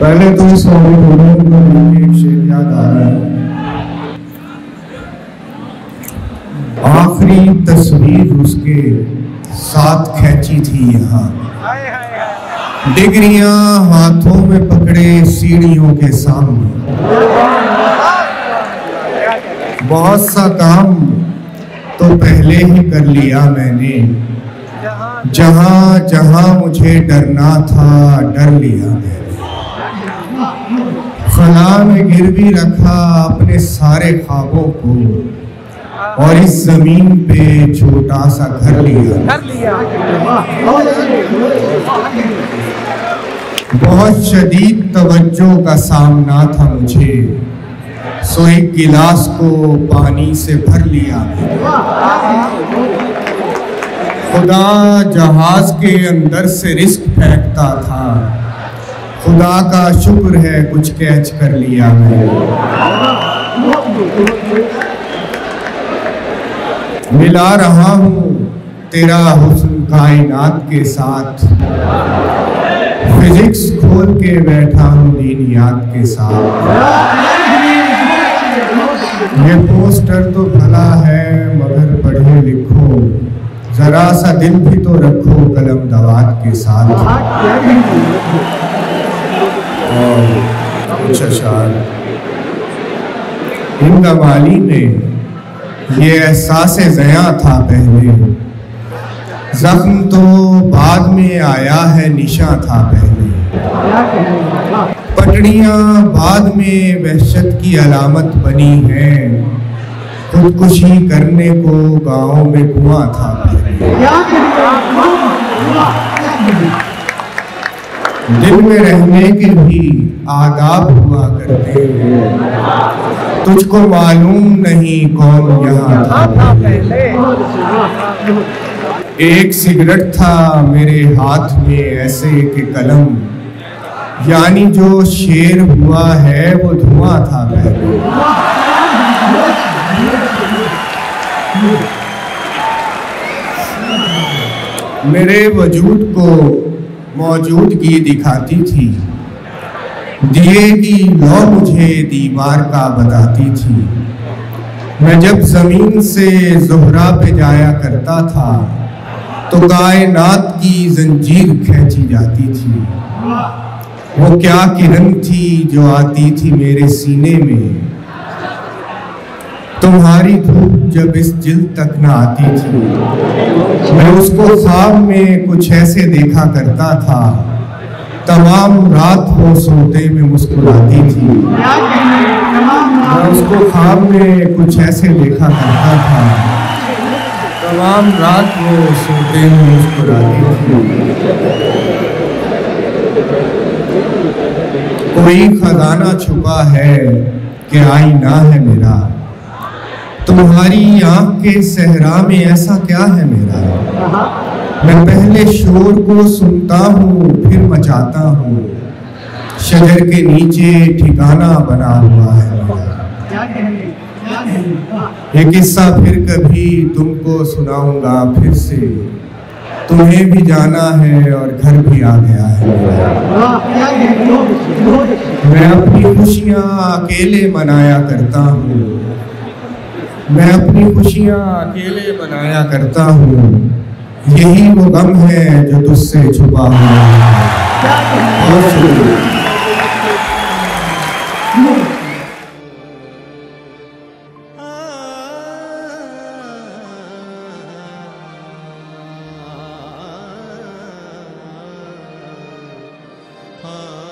पहले तो इस ऑडिटोरियम को लेके एक शेर याद आ रहा है। आखिरी तस्वीर उसके साथ खींची थी यहाँ, डिग्रियां हाथों में पकड़े सीढ़ियों के सामने। बहुत सा काम तो पहले ही कर लिया मैंने, जहां जहां मुझे डरना था डर लिया मैंने। खला में गिरवी रखा अपने सारे ख्वाबों को, और इस जमीन पे छोटा सा घर लिया। बहुत शदीद तवज्जो का सामना था मुझे, सो एक गिलास को पानी से भर लिया। खुदा जहाज के अंदर से रिस्क फेंकता था, खुदा का शुक्र है कुछ कैच कर लिया मैंने। मिला रहा हूँ तेरा हुस्न कायनात के साथ, फिजिक्स खोल के बैठा हूँ दीनियात के साथ। ये पोस्टर तो भला है मगर पढ़े लिखो, जरा सा दिल भी तो रखो कलम दवात के साथ। और कुछ अशार हिंद वाली में ये एहसास ज़या था पहले, जख्म तो बाद में आया है निशा था पहले। पटड़ियाँ बाद में वहशत की अलामत बनी हैं, खुदकुशी करने को गाँव में कुआं था पहले। दिल में रहने के भी आदाब हुआ करते हैं, तुझको मालूम नहीं कौन यहाँ था पहले। एक सिगरेट था मेरे हाथ में ऐसे कि कलम, यानी जो शेर हुआ है वो धुआं था पहले। मेरे वजूद को मौजूदगी दिखाती थी, दिए की लौ मुझे दीवार का बताती थी। मैं जब जमीन से ज़ोहरा पे जाया करता था तो कायनात की जंजीर खींची जाती थी। वो क्या किरण थी जो आती थी मेरे सीने में, तुम्हारी धूप जब इस जिल्द तक न आती थी। मैं उसको ख्वाब में कुछ ऐसे देखा करता था, तमाम रात वो सोते में मुस्कुराती थी। मैं उसको ख्वाब में कुछ ऐसे देखा करता था, तमाम रात वो सोते में मुस्कुराती थी। कोई खजाना छुपा है कि आईना है मेरा, तुम्हारी आंख के सहरा में ऐसा क्या है मेरा। मैं पहले शोर को सुनता हूँ फिर मचाता हूँ, शजर के नीचे ठिकाना बना हुआ है मेरा। ये किस्सा फिर कभी तुमको सुनाऊंगा फिर से, तुम्हें भी जाना है और घर भी आ गया है मेरा। मैं अपनी खुशियाँ अकेले मनाया करता हूँ, मैं अपनी खुशियाँ अकेले मनाया करता हूँ, यही वो गम है जो तुझसे छुपा हुआ है। हाँ।